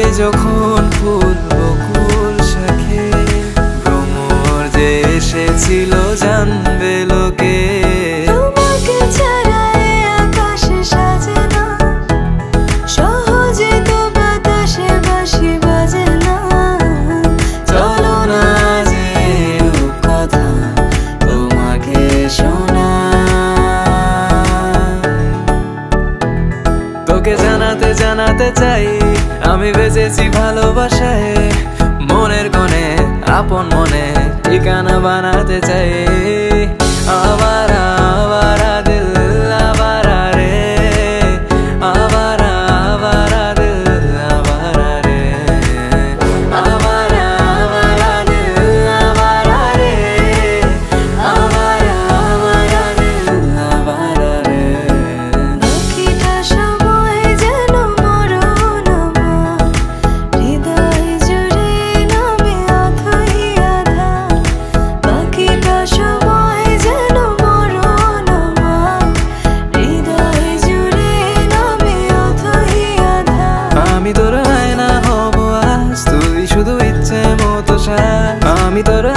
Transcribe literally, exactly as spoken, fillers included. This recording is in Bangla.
যখন ফুল বকুল শাখে ভ্রমর যে এসেছিল জানবে লোকে। তোমাকে ছাড়া এই আকাশে সাজে না, সহজে তো বাতাসে বাঁশি বাজে না। চলো না যে কথা তোমাকে শোনা, তোকে জানাতে জানাতে চাই আমি বেঁচেছি ভালোবাসায়। মনের কোণে আপন মনে ঠিকানা বানাতে চাই। আবারা আবারা দিল আবারা রে, আবারা আবারা দিল আবারা রে, আবারা আবারা দিল আবারা রে, আবারা আবারা দিল আবারা রে। বাকিটা সময় যেন মরণ আমার, হৃদয় জুড়ে নামে অথই আধার। বাকিটা সময় যেন মরণ আমার, হৃদয় জুড়ে নামে অথই আধার। আমি তোর আয়না হব আজ, তুই শুধু ইচ্ছে মতো সাজ। আমি তোর